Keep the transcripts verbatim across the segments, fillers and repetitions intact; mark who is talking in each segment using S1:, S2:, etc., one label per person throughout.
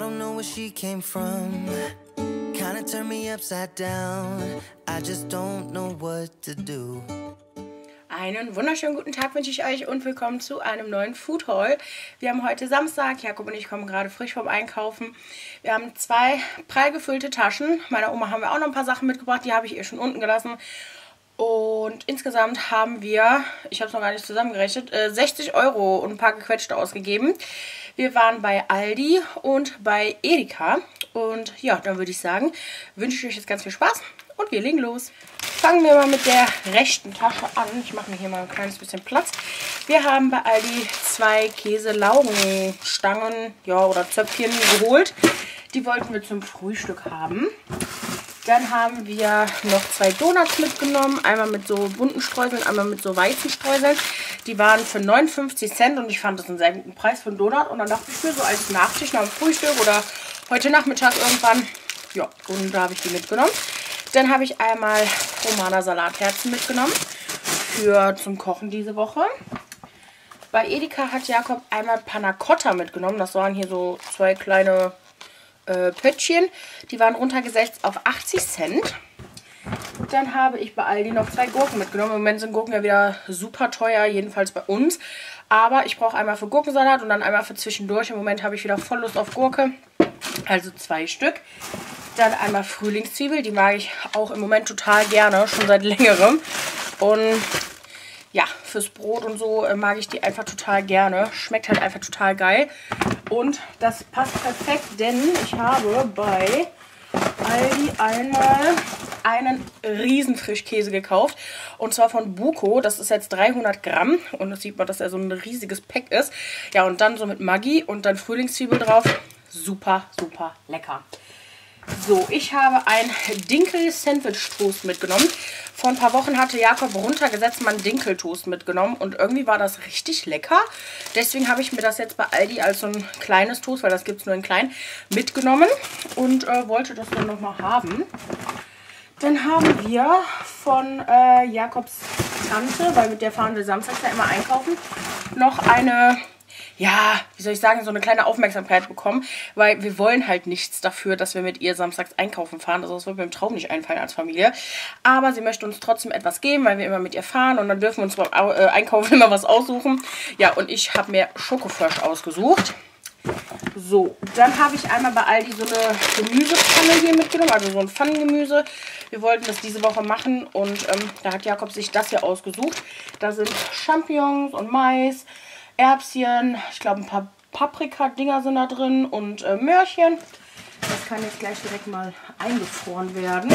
S1: don't know where she came from. Kinda turned me upside down. I just don't know what to do.
S2: Einen wunderschönen guten Tag wünsche ich euch und willkommen zu einem neuen Food Haul. Wir haben heute Samstag, Jakob und ich kommen gerade frisch vom Einkaufen. Wir haben zwei prall gefüllte Taschen. Meiner Oma haben wir auch noch ein paar Sachen mitgebracht, die habe ich ihr schon unten gelassen. Und insgesamt haben wir, ich habe es noch gar nicht zusammengerechnet, sechzig Euro und ein paar gequetschte ausgegeben. Wir waren bei Aldi und bei Edeka. Und ja, dann würde ich sagen, wünsche ich euch jetzt ganz viel Spaß und wir legen los. Fangen wir mal mit der rechten Tasche an. Ich mache mir hier mal ein kleines bisschen Platz. Wir haben bei Aldi zwei Käse-Laugenstangen, ja, oder Zöpfchen geholt. Die wollten wir zum Frühstück haben. Dann haben wir noch zwei Donuts mitgenommen. Einmal mit so bunten Streuseln, einmal mit so weißen Streuseln. Die waren für neunundfünfzig Cent und ich fand das einen sehr guten Preis für einen Donut. Und dann dachte ich mir so als Nachtisch nach dem Frühstück oder heute Nachmittag irgendwann, ja, und da habe ich die mitgenommen. Dann habe ich einmal Romana Salatherzen mitgenommen für zum Kochen diese Woche. Bei Edeka hat Jakob einmal Panna Cotta mitgenommen. Das waren hier so zwei kleine äh, Pöttchen. Die waren runtergesetzt auf achtzig Cent. Dann habe ich bei Aldi noch zwei Gurken mitgenommen. Im Moment sind Gurken ja wieder super teuer, jedenfalls bei uns. Aber ich brauche einmal für Gurkensalat und dann einmal für zwischendurch. Im Moment habe ich wieder voll Lust auf Gurke. Also zwei Stück. Dann einmal Frühlingszwiebel. Die mag ich auch im Moment total gerne, schon seit längerem. Und ja, fürs Brot und so mag ich die einfach total gerne. Schmeckt halt einfach total geil. Und das passt perfekt, denn ich habe bei Aldi einmal einen riesen Frischkäse gekauft. Und zwar von Buko. Das ist jetzt dreihundert Gramm. Und das sieht man, dass er so ein riesiges Pack ist. Ja, und dann so mit Maggi und dann Frühlingszwiebel drauf. Super, super lecker. So, ich habe ein Dinkel-Sandwich-Toast mitgenommen. Vor ein paar Wochen hatte Jakob runtergesetzt mal einen Dinkeltoast mitgenommen und irgendwie war das richtig lecker. Deswegen habe ich mir das jetzt bei Aldi als so ein kleines Toast, weil das gibt es nur in klein, mitgenommen und äh, wollte das dann nochmal haben. Dann haben wir von äh, Jakobs Tante, weil mit der fahren wir samstags ja immer einkaufen, noch eine... ja, wie soll ich sagen, so eine kleine Aufmerksamkeit bekommen, weil wir wollen halt nichts dafür, dass wir mit ihr samstags einkaufen fahren. Also das wird mir im Traum nicht einfallen als Familie. Aber sie möchte uns trotzdem etwas geben, weil wir immer mit ihr fahren und dann dürfen wir uns beim Einkaufen immer was aussuchen. Ja, und ich habe mir Schokofrosch ausgesucht. So, dann habe ich einmal bei Aldi so eine Gemüsepfanne hier mitgenommen, also so ein Pfannengemüse. Wir wollten das diese Woche machen und ähm, da hat Jakob sich das hier ausgesucht. Da sind Champignons und Mais, Erbschen, ich glaube ein paar Paprika-Dinger sind da drin und äh, Möhrchen. Das kann jetzt gleich direkt mal eingefroren werden.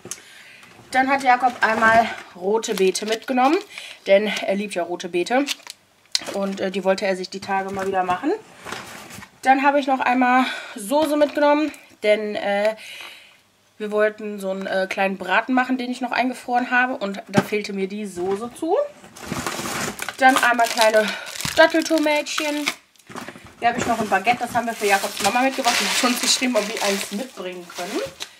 S2: Dann hat Jakob einmal rote Beete mitgenommen, denn er liebt ja rote Beete. Und äh, die wollte er sich die Tage mal wieder machen. Dann habe ich noch einmal Soße mitgenommen, denn äh, wir wollten so einen äh, kleinen Braten machen, den ich noch eingefroren habe. Und da fehlte mir die Soße zu. Dann einmal kleine Datteltomätchen. Hier habe ich noch ein Baguette, das haben wir für Jakobs Mama mitgebracht. Die hat uns geschrieben, ob wir eins mitbringen können.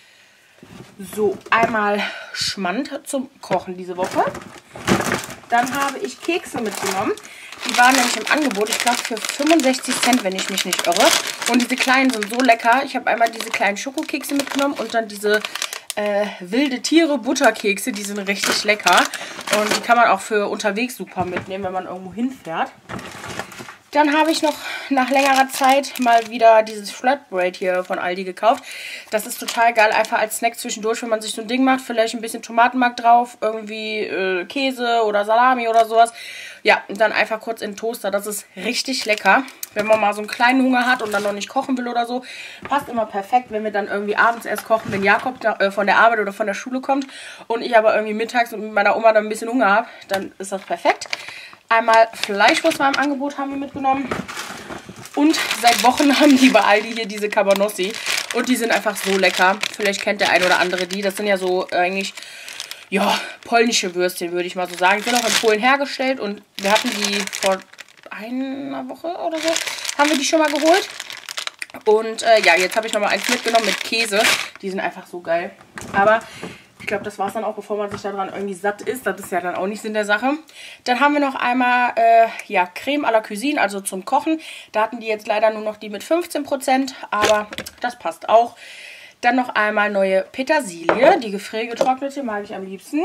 S2: So, einmal Schmand zum Kochen diese Woche. Dann habe ich Kekse mitgenommen. Die waren nämlich im Angebot, ich glaube für fünfundsechzig Cent, wenn ich mich nicht irre. Und diese kleinen sind so lecker. Ich habe einmal diese kleinen Schokokekse mitgenommen und dann diese Äh, wilde Tiere Butterkekse, die sind richtig lecker und die kann man auch für unterwegs super mitnehmen, wenn man irgendwo hinfährt. Dann habe ich noch nach längerer Zeit mal wieder dieses Flatbread hier von Aldi gekauft. Das ist total geil, einfach als Snack zwischendurch, wenn man sich so ein Ding macht, vielleicht ein bisschen Tomatenmark drauf, irgendwie äh, Käse oder Salami oder sowas. Ja, und dann einfach kurz in den Toaster, das ist richtig lecker. Wenn man mal so einen kleinen Hunger hat und dann noch nicht kochen will oder so, passt immer perfekt, wenn wir dann irgendwie abends erst kochen, wenn Jakob da, äh, von der Arbeit oder von der Schule kommt und ich aber irgendwie mittags mit meiner Oma dann ein bisschen Hunger habe, dann ist das perfekt. Einmal Fleischwurst war im Angebot, haben wir mitgenommen. Und seit Wochen haben die bei Aldi hier diese Cabanossi. Und die sind einfach so lecker. Vielleicht kennt der ein oder andere die. Das sind ja so eigentlich, ja, polnische Würstchen, würde ich mal so sagen. Die sind auch in Polen hergestellt. Und wir hatten die vor einer Woche oder so, haben wir die schon mal geholt. Und äh, ja, jetzt habe ich nochmal eins mitgenommen mit Käse. Die sind einfach so geil. Aber Ich glaube, das war es dann auch, bevor man sich daran irgendwie satt ist. Das ist ja dann auch nicht Sinn der Sache. Dann haben wir noch einmal äh, ja, Creme à la Cuisine, also zum Kochen. Da hatten die jetzt leider nur noch die mit fünfzehn Prozent, aber das passt auch. Dann noch einmal neue Petersilie, die gefriergetrocknete, mag ich am liebsten.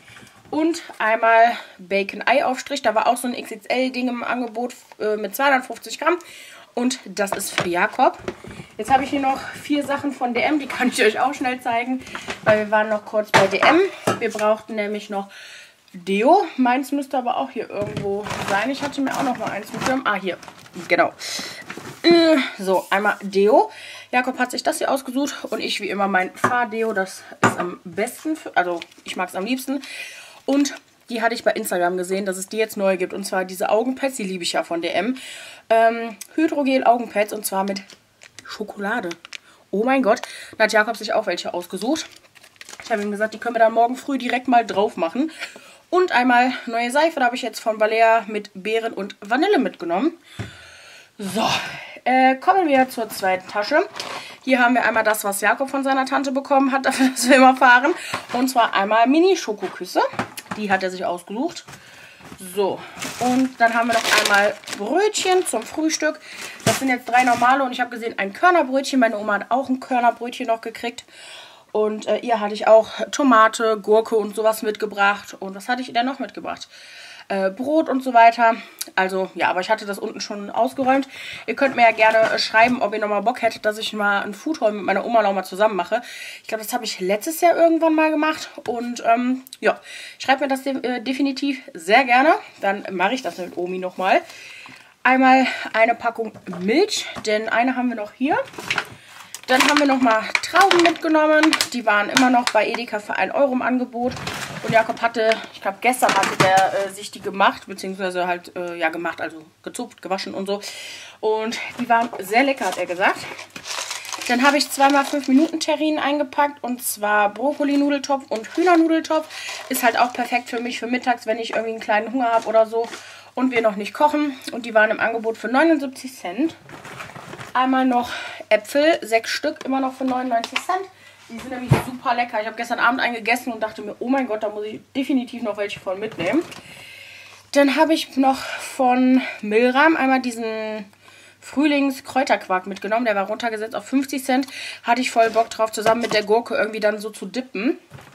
S2: Und einmal Bacon-Ei-Aufstrich, da war auch so ein X X L-Ding im Angebot äh, mit zweihundertfünfzig Gramm. Und das ist für Jakob. Jetzt habe ich hier noch vier Sachen von D M, die kann ich euch auch schnell zeigen, weil wir waren noch kurz bei D M. Wir brauchten nämlich noch Deo. Meins müsste aber auch hier irgendwo sein. Ich hatte mir auch noch mal eins mitgenommen. Ah, hier. Genau. Äh, so, einmal Deo. Jakob hat sich das hier ausgesucht und ich wie immer mein Fahrdeo. Das ist am besten, für, also ich mag es am liebsten. Und die hatte ich bei Instagram gesehen, dass es die jetzt neu gibt. Und zwar diese Augenpads, die liebe ich ja von D M. Ähm, Hydrogel-Augenpads und zwar mit Schokolade. Oh mein Gott, da hat Jakob sich auch welche ausgesucht. Ich habe ihm gesagt, die können wir dann morgen früh direkt mal drauf machen. Und einmal neue Seife, da habe ich jetzt von Balea mit Beeren und Vanille mitgenommen. So, äh, kommen wir zur zweiten Tasche. Hier haben wir einmal das, was Jakob von seiner Tante bekommen hat, dafür, dass wir immer fahren. Und zwar einmal Mini-Schokoküsse. Die hat er sich ausgesucht. So, und dann haben wir noch einmal Brötchen zum Frühstück. Das sind jetzt drei normale und ich habe gesehen, ein Körnerbrötchen. Meine Oma hat auch ein Körnerbrötchen noch gekriegt. Und äh, ihr hatte ich auch Tomate, Gurke und sowas mitgebracht. Und was hatte ich denn noch mitgebracht? Äh, Brot und so weiter. Also, ja, aber ich hatte das unten schon ausgeräumt. Ihr könnt mir ja gerne äh, schreiben, ob ihr nochmal Bock hättet, dass ich mal ein Foodhaul mit meiner Oma nochmal zusammen mache. Ich glaube, das habe ich letztes Jahr irgendwann mal gemacht. Und, ähm, ja, schreibt mir das de äh, definitiv sehr gerne. Dann mache ich das mit Omi nochmal. Einmal eine Packung Milch, denn eine haben wir noch hier. Dann haben wir nochmal Trauben mitgenommen. Die waren immer noch bei Edeka für ein Euro im Angebot. Und Jakob hatte, ich glaube gestern hatte der äh, sich die gemacht, beziehungsweise halt, äh, ja gemacht, also gezupft, gewaschen und so. Und die waren sehr lecker, hat er gesagt. Dann habe ich zweimal fünf Minuten Terrinen eingepackt. Und zwar Brokkoli-Nudeltopf und Hühnernudeltopf. Ist halt auch perfekt für mich für mittags, wenn ich irgendwie einen kleinen Hunger habe oder so. Und wir noch nicht kochen. Und die waren im Angebot für neunundsiebzig Cent. Einmal noch Äpfel, sechs Stück, immer noch für neunundneunzig Cent. Die sind nämlich super lecker. Ich habe gestern Abend einen gegessen und dachte mir, oh mein Gott, da muss ich definitiv noch welche von mitnehmen. Dann habe ich noch von Milram einmal diesen Frühlingskräuterquark mitgenommen. Der war runtergesetzt auf fünfzig Cent. Hatte ich voll Bock drauf, zusammen mit der Gurke irgendwie dann so zu dippen.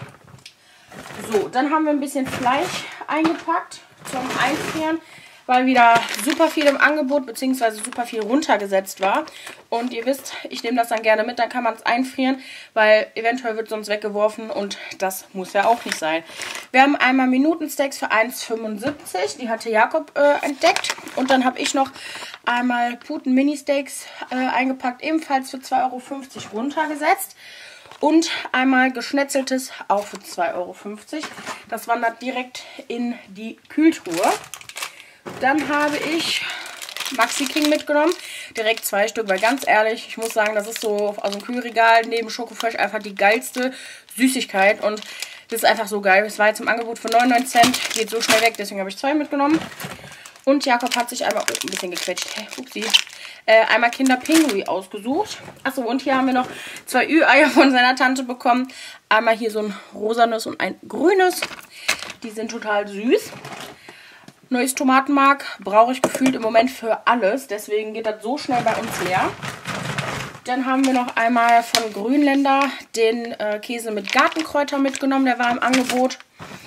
S2: So, dann haben wir ein bisschen Fleisch eingepackt zum Einfrieren, weil wieder super viel im Angebot bzw. super viel runtergesetzt war. Und ihr wisst, ich nehme das dann gerne mit, dann kann man es einfrieren, weil eventuell wird sonst weggeworfen und das muss ja auch nicht sein. Wir haben einmal Minutensteaks für eins fünfundsiebzig, die hatte Jakob äh, entdeckt. Und dann habe ich noch einmal Puten-Mini-Steaks äh, eingepackt, ebenfalls für zwei Euro fünfzig runtergesetzt. Und einmal geschnetzeltes, auch für zwei Euro fünfzig. Das wandert direkt in die Kühltruhe. Dann habe ich Maxi King mitgenommen. Direkt zwei Stück, weil ganz ehrlich, ich muss sagen, das ist so aus dem Kühlregal neben Schokofresh einfach die geilste Süßigkeit. Und das ist einfach so geil. Es war jetzt im Angebot für neunundneunzig Cent. Geht so schnell weg, deswegen habe ich zwei mitgenommen. Und Jakob hat sich einmal oh, ein bisschen gequetscht. Hey, upsie. Äh, einmal Kinder Pinguin ausgesucht. Achso, und hier haben wir noch zwei Ü-Eier von seiner Tante bekommen. Einmal hier so ein rosanes und ein grünes. Die sind total süß. Neues Tomatenmark brauche ich gefühlt im Moment für alles. Deswegen geht das so schnell bei uns leer. Dann haben wir noch einmal von Grünländer den äh, Käse mit Gartenkräuter mitgenommen. Der war im Angebot.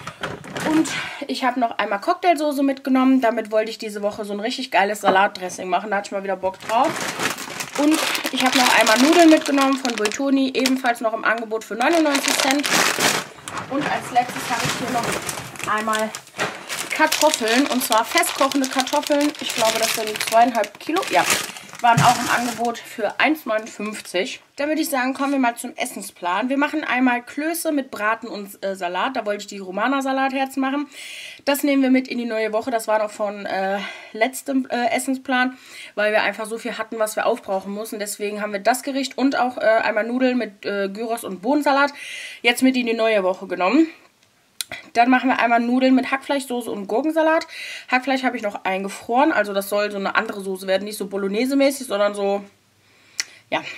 S2: Und ich habe noch einmal Cocktailsoße mitgenommen. Damit wollte ich diese Woche so ein richtig geiles Salatdressing machen. Da hatte ich mal wieder Bock drauf. Und ich habe noch einmal Nudeln mitgenommen von Buitoni. Ebenfalls noch im Angebot für neunundneunzig Cent. Und als letztes habe ich hier noch einmal Kartoffeln, und zwar festkochende Kartoffeln. Ich glaube, das sind zweieinhalb Kilo. Ja, waren auch im Angebot für eins neunundfünfzig. Dann würde ich sagen, kommen wir mal zum Essensplan. Wir machen einmal Klöße mit Braten und äh, Salat. Da wollte ich die Romana-Salatherzen machen. Das nehmen wir mit in die neue Woche. Das war noch von äh, letztem äh, Essensplan, weil wir einfach so viel hatten, was wir aufbrauchen mussten. Deswegen haben wir das Gericht und auch äh, einmal Nudeln mit äh, Gyros und Bohnensalat jetzt mit in die neue Woche genommen. Dann machen wir einmal Nudeln mit Hackfleischsoße und Gurkensalat. Hackfleisch habe ich noch eingefroren, also das soll so eine andere Soße werden, nicht so Bolognese-mäßig, sondern so, ja,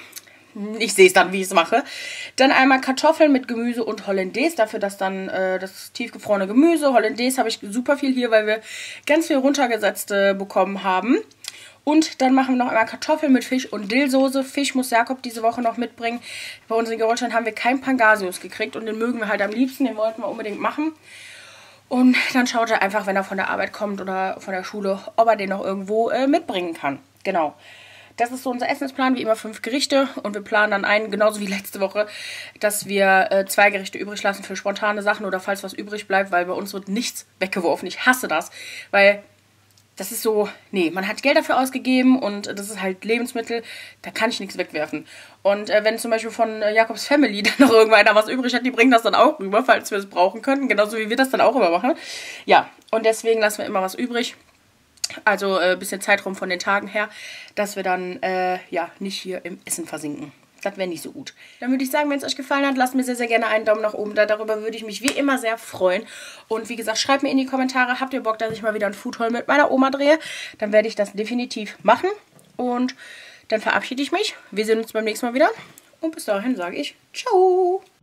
S2: ich sehe es dann, wie ich es mache. Dann einmal Kartoffeln mit Gemüse und Hollandaise. Dafür, dass dann äh, das tiefgefrorene Gemüse, Hollandaise habe ich super viel hier, weil wir ganz viel runtergesetzt äh, bekommen haben. Und dann machen wir noch einmal Kartoffeln mit Fisch und Dillsoße. Fisch muss Jakob diese Woche noch mitbringen. Bei uns in Gerolstein haben wir keinen Pangasius gekriegt und den mögen wir halt am liebsten. Den wollten wir unbedingt machen. Und dann schaut er einfach, wenn er von der Arbeit kommt oder von der Schule, ob er den noch irgendwo äh, mitbringen kann. Genau. Das ist so unser Essensplan, wie immer fünf Gerichte. Und wir planen dann ein, genauso wie letzte Woche, dass wir äh, zwei Gerichte übrig lassen für spontane Sachen oder falls was übrig bleibt, weil bei uns wird nichts weggeworfen. Ich hasse das, weil das ist so, nee, man hat Geld dafür ausgegeben und das ist halt Lebensmittel, da kann ich nichts wegwerfen. Und äh, wenn zum Beispiel von äh, Jakobs Family dann noch irgendeiner was übrig hat, die bringen das dann auch rüber, falls wir es brauchen könnten, genauso wie wir das dann auch immer machen. Ja, und deswegen lassen wir immer was übrig. Also ein äh, bisschen Zeitraum von den Tagen her, dass wir dann äh, ja nicht hier im Essen versinken. Das wäre nicht so gut. Dann würde ich sagen, wenn es euch gefallen hat, lasst mir sehr, sehr gerne einen Daumen nach oben da. Darüber würde ich mich wie immer sehr freuen. Und wie gesagt, schreibt mir in die Kommentare, habt ihr Bock, dass ich mal wieder ein Foodhaul mit meiner Oma drehe? Dann werde ich das definitiv machen. Und dann verabschiede ich mich. Wir sehen uns beim nächsten Mal wieder. Und bis dahin sage ich ciao.